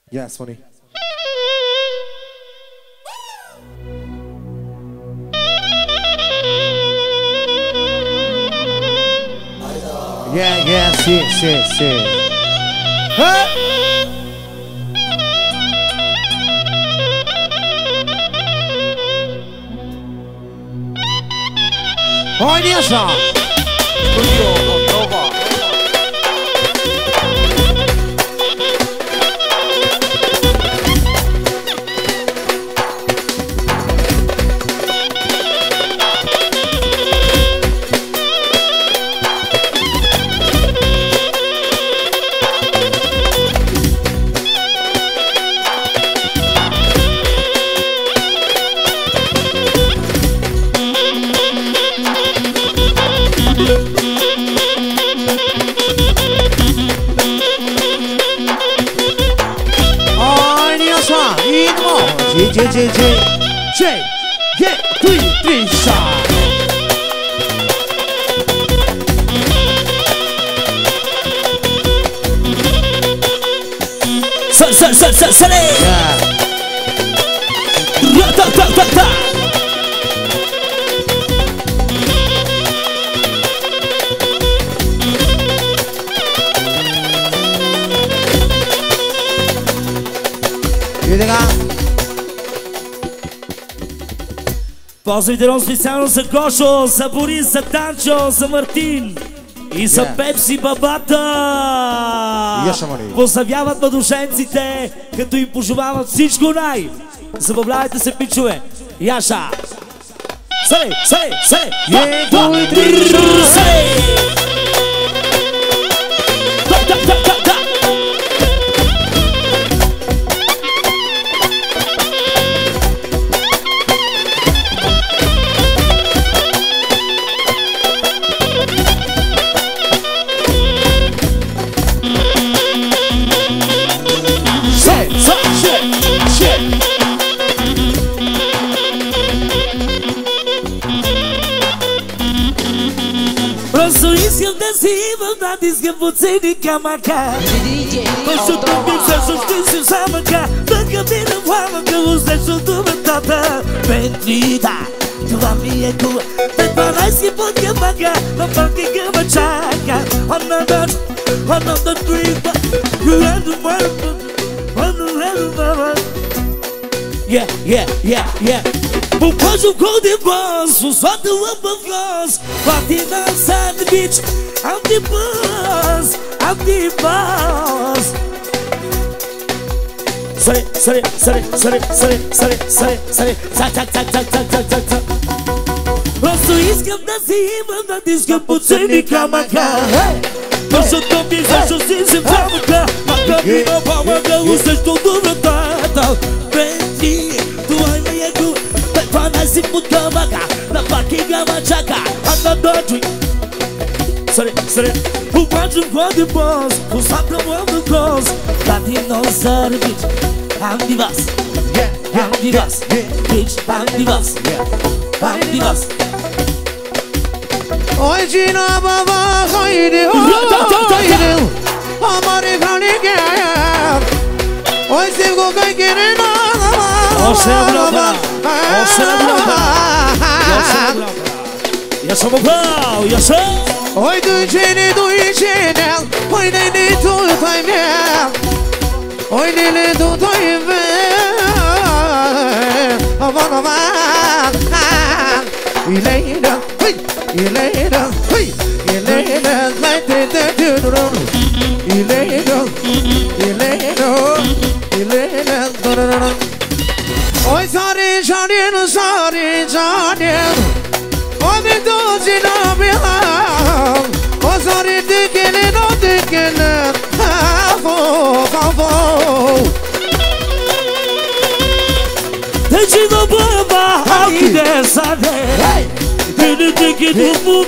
Yes, funny. Yeah, sì. Oi, Nisha! J, get 3 shot. Sale. Ta. Pozdravite specijalno za Gošo, za Boris, za Tančo, za Martin и за Пепси бабата. Поздравяват младоженците, като им пожелават всичко най. Забавлявайте се, пичове. Яша. Сале. Искам да си имам натискам по цени камака. Защото мисля, ще си замъка. Тънка ми на пламъка, усещото метата. Бентлита, това ми е кула. 12 под камака, на панкика ме чака. Another dream, you had to Yeah. Покажу голден бас, усата лъпа в глас. Парти на сандвич, I'm the boss. Саре. Просто искам да си имам натискам по цени камака. Защото ми защо си се памъка. Мака ми на памъка, усещото вратата. Бенти, това има его. 12 под камака, на паркинга ма чака. Another drink. Саре. Обаче води бос, посадка младо кос. Платино сърбич, I'm the boss. Bitch, I'm the boss. Oi, Gina, baba, haydi. Amari khali ke oi, sevgo kai kere na. Yaşa. Oi, du içeni, oi, neni tutayım ya. Oi, neni tutayım ya. Aman. İleyna, hey. İleyna, like the durum. İleyna. Oi, sorry, oi, mi dozi na bilang. Oi, sorry, dikene, hafo. Teci do baba, haydi sade. Didi dum.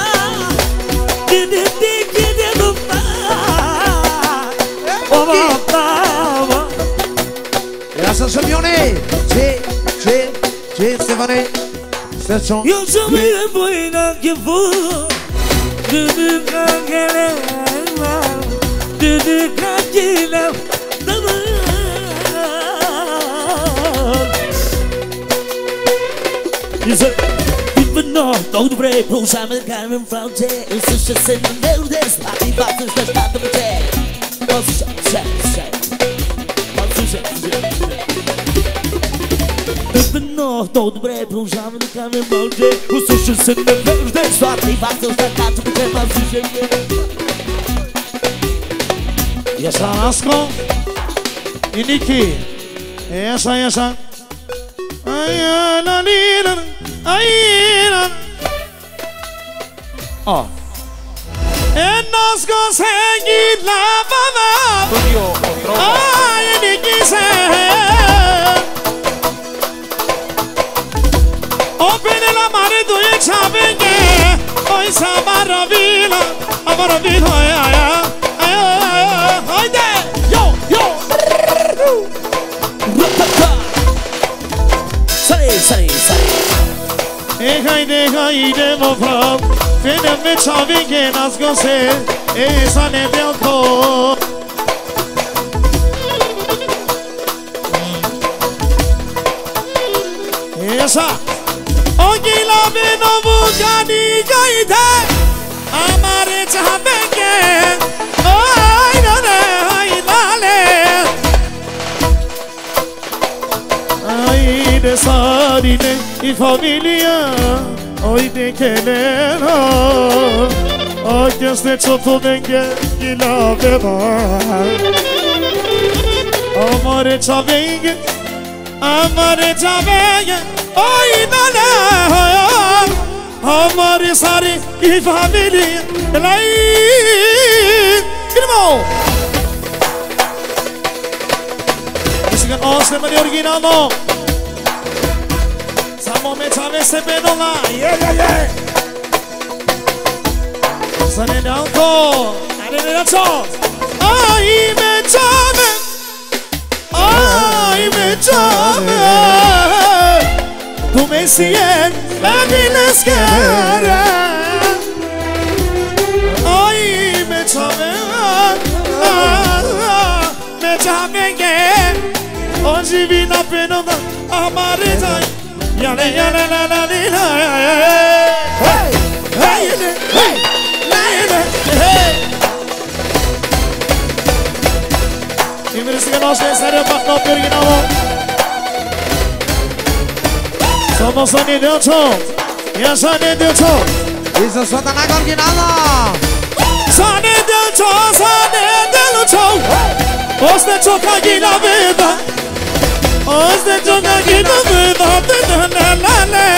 Essa champione, Stefane, Sergio. Io sono in buona che fu. Didi cangela. No, todo vrei, ploușame de care îmi frauge Însă și se meu de spate, bate și așteaptă pe te No, todo vrei, ploușame de care îmi frauge Însă și se meu de spate, bate și așteaptă pe te Yasha Asko Iniki Yasha Ayana Nina Ayana Oh En nos conseguí la baba Ay Iniki se Open la mare tu e chavenge Oi sa maravilla Maravilla Haydi yo yo Sari Haydi mo from Fene me chavenge nas gose Esa ne belko Esa Ogila beno bugani gaide Amare chavenge de sarine I familia Oi de kelena Akeste çoto denge Gila beba Amare chavenge Oi nana Amare sari I familia Lai Grimo Musiken avstemmer i originalen Samo me çave se benola Yeah Sane danko Ane ne danko Ay me çave Tu me sien La diles kere Ay me çave Oggi vino appena amare dai Yale yale la la la Hey hey hey hey İmrisiga noşte sarı bakma originalo Somos sonido çok Yaşa ne diyor çok Isso só tá na originalo Sonido çok Osne çok agila vida Osne çok agila vida La la la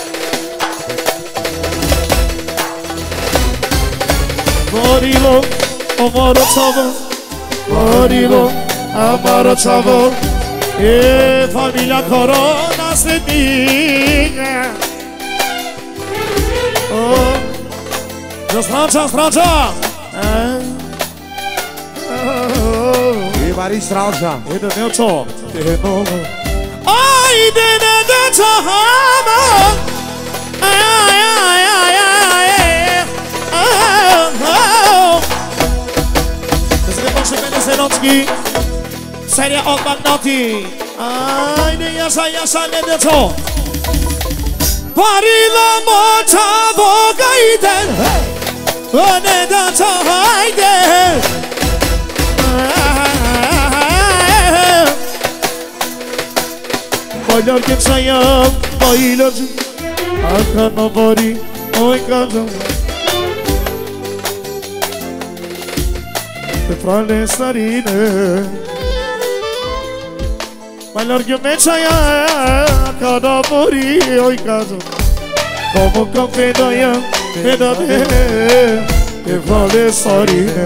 Morilo Amaro chavo Morilo Amaro chavo Familia corona se diga Strancia Mari Strauja. Ide ne to. Ai de to hama. Desde que se pende Zelensky. Seria od Magnati. Ai de yasa ne to. Parila mocha bogaiden. Ne to haide. Bailarken sayam, bailarken Arkana bari, oy kadın Petrale sarine Bailarken me sayam, arkana bari, oy kadın Como confedayam, pedade Petrale sarine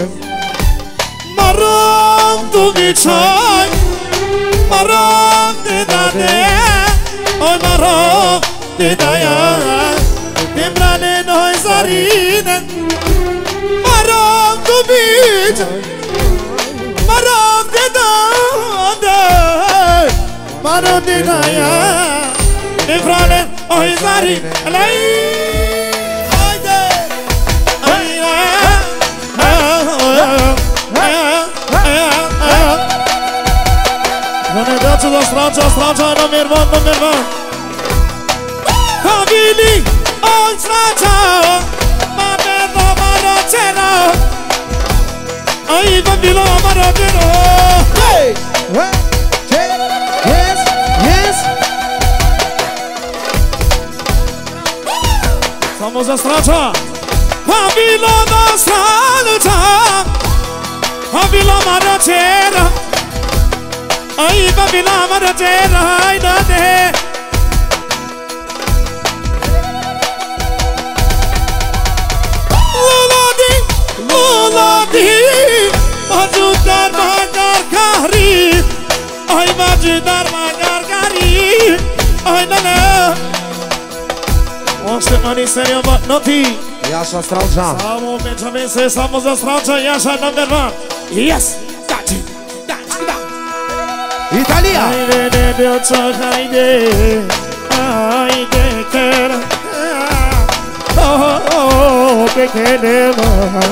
Maram tu biçay Maram de dade Oy maram de daya Demrane noy zarine Maram tu biçay Maram de dade Maram de daya Demrane oy zarine Alay Haydi Ne dați la strancia, no mervan Havili Ostracha Mamela Marachera Ai Babila Marachera Hey! Yes! Yes! Somos Ostracha Havila Ostracha Havila Marachera Ai Babila Marachera Ai Nane Majudar Magar Kari Ay Majudar Magar Kari Ay Nana Ošte mani serio noti Jasza Strałcza. Samo meczamy se samo zastracza Jasza number one Yes Daci Italia! Hayde ne biotsa hayde Hayde kera Oh bekenema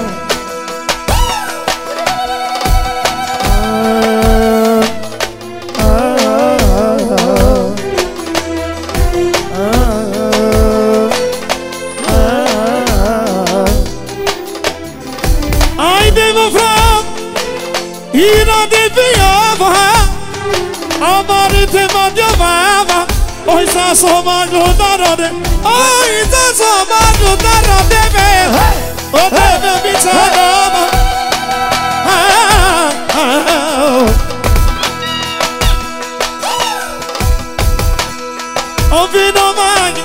Ina de piava Amare te mangiava Oi sa so mangiare Oi sa so mangiare Deve O deve bicciarama O vino magno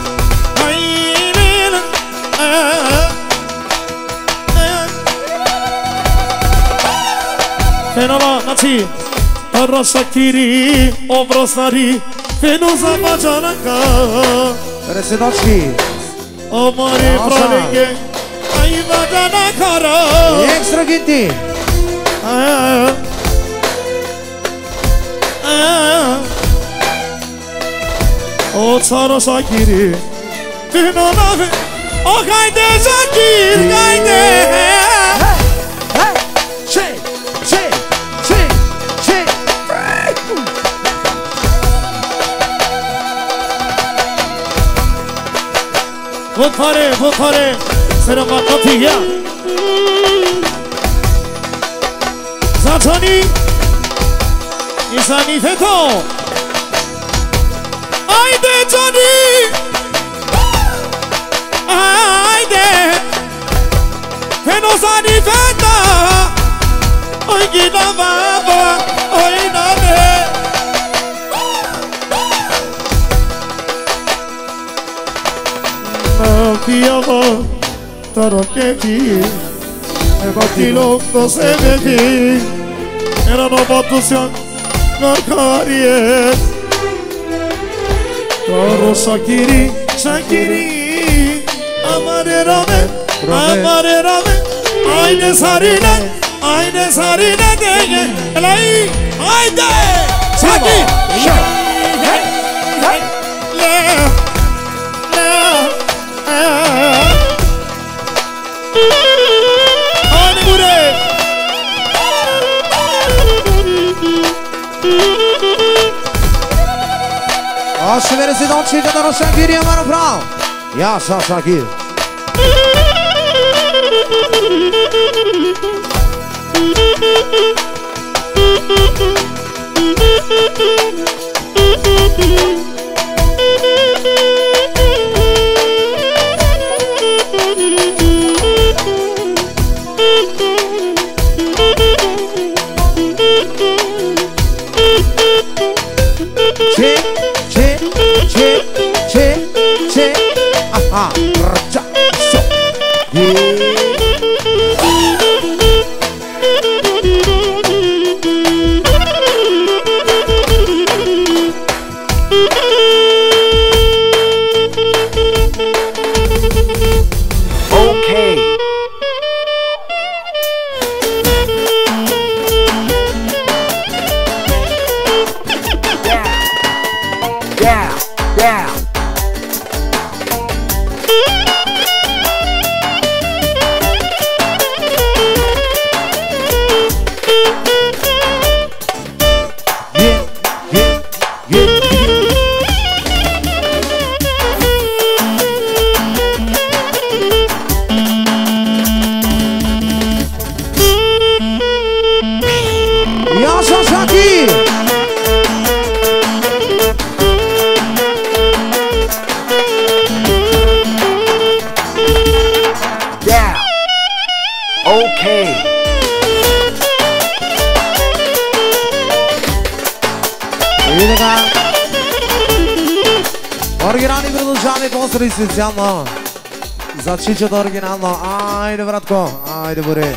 Fenola naci Roshakiri Obrosari Fenoza Majanaka Prezydenci. O mare prolenge Ai Majanakara Ekstra Ginti. O Tsaro Shakiri Fenola O Gaide Shakir Gaide Votare, será uma copia. Zatoni, Isani Feto. Aide Johnny, Aide, Fenosani Feta. Oi Gina Baba, oi Nane. Piavo, taro keki, e batilo to se vedi, erano battusian narcarie. Taro Shakiri, Shakiri, amare rame, aide sarine, dege, lei, aide, Shaki, Acho Prezydenci do Roshakiri, mano Brown. Jasza Shakir. Aha, raja, so. И така. Оригинали продължаваме после специално. За чичото оригинално. Айде, братко. Айде, Боре.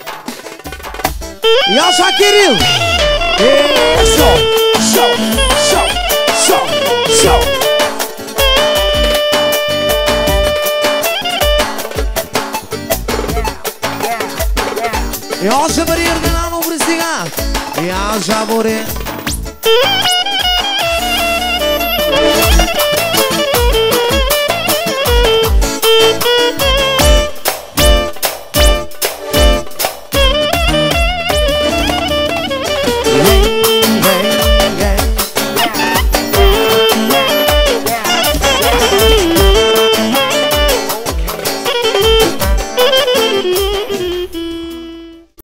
Яша Кирил. Шо. И още бъде оригинално пристига. Яша, Боре.